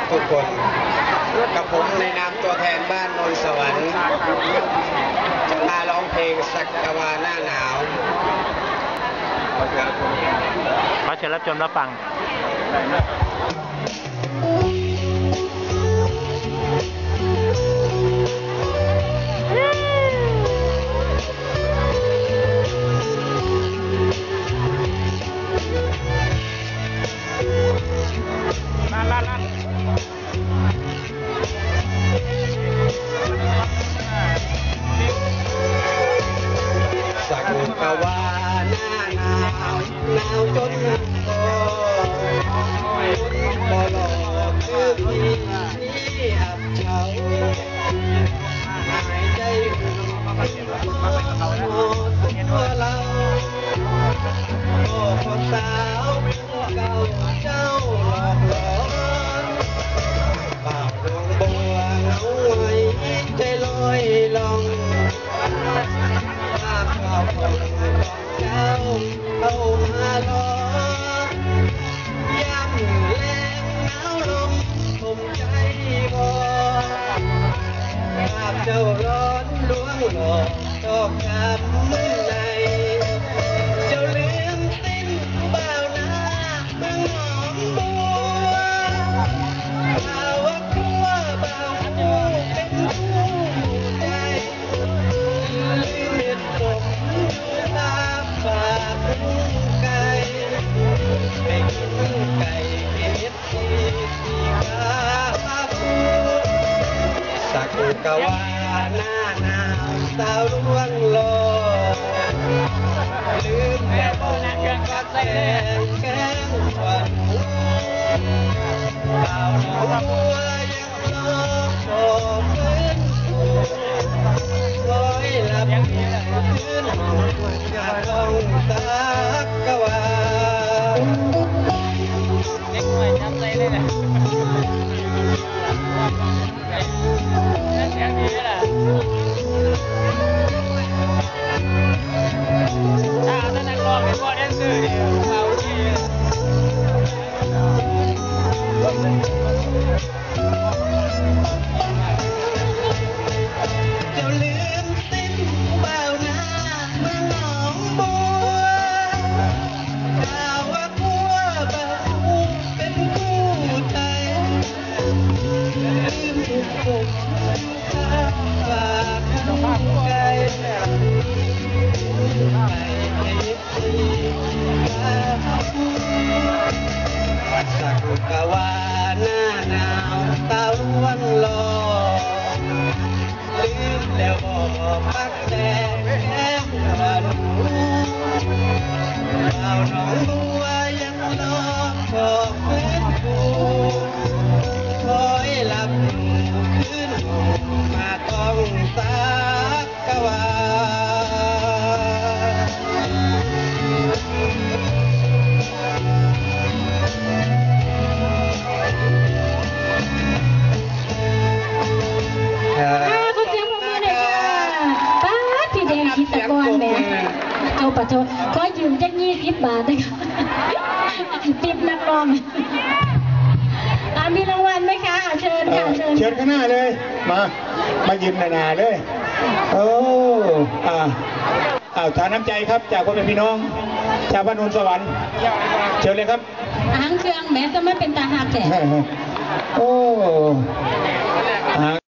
ทุกคนกับผมในนามตัวแทนบ้านโนนสวรรค์จะมาร้องเพลงสักกะวาหน้าหนาวขอเชิญรับชมรับฟังสักกะวาหน้าหนาวหนาวจนคอพอหลอกคือพี่อับเฉาหายใจตัวเราก็พอสาวเก่าเจ้าหลอกหลอนเปล่าดวงบัวเหงาไว้ใจลอยลองภาพข่าวของเจ้าเอามาล้อย่ำแรงหนาวลมผมใจพอภาพเจ้าร้อนลวงหลอกตอกช้ำในเจ้าลืมสิ้นเปล่านะเมืองหอมบัวข่าวว่าครัวเบาคู่เป็นคู่ใจลืมเม็ดสมตาฝากไก่ไปกินไก่เม็ดที่ขาปูสักกะวาหน้าหนาวสาวร่วงหล่อลืมแม่บอกกัดแสงแก้มหวานบ่าวน้องบัวยังรอขอฟื้นฟูคอยหลับคืนกะต้องสักกะวาเด็กใหม่จำใจเลยนะเสียงดีแหละถ้านักร้องเป็นพ่อแดนเซอร์เนี่ยเอาที่เจ้าลืมสิ้นเปล่านะเมืองหนองบัวข่าวว่าพัวเบาคู่เป็นคู่ใจลืมทุกคนฝากไกลสักกะวาหน้าหนาวตาล้วนหล่อลืมแล้วบอกพักแต่แก้มหวานบ่าวน้องบัวยังรอขอฟื้นฟูคอยหลับคืนมาต้องสักกะวาเอาปะโถขอยืมจัก20 บาทนะคะติดนักร้องมีรางวัลไหมคะเชิญค่ะเชิญข้างหน้าเลยมายืนหนาๆเลยโอ้ทานน้ำใจครับจากคนเป็นพี่น้องชาวบ้านโนนสวรรค์เชิญเลยครับหางเครื่องแม้จะไม่เป็นตาหักแต่โอ้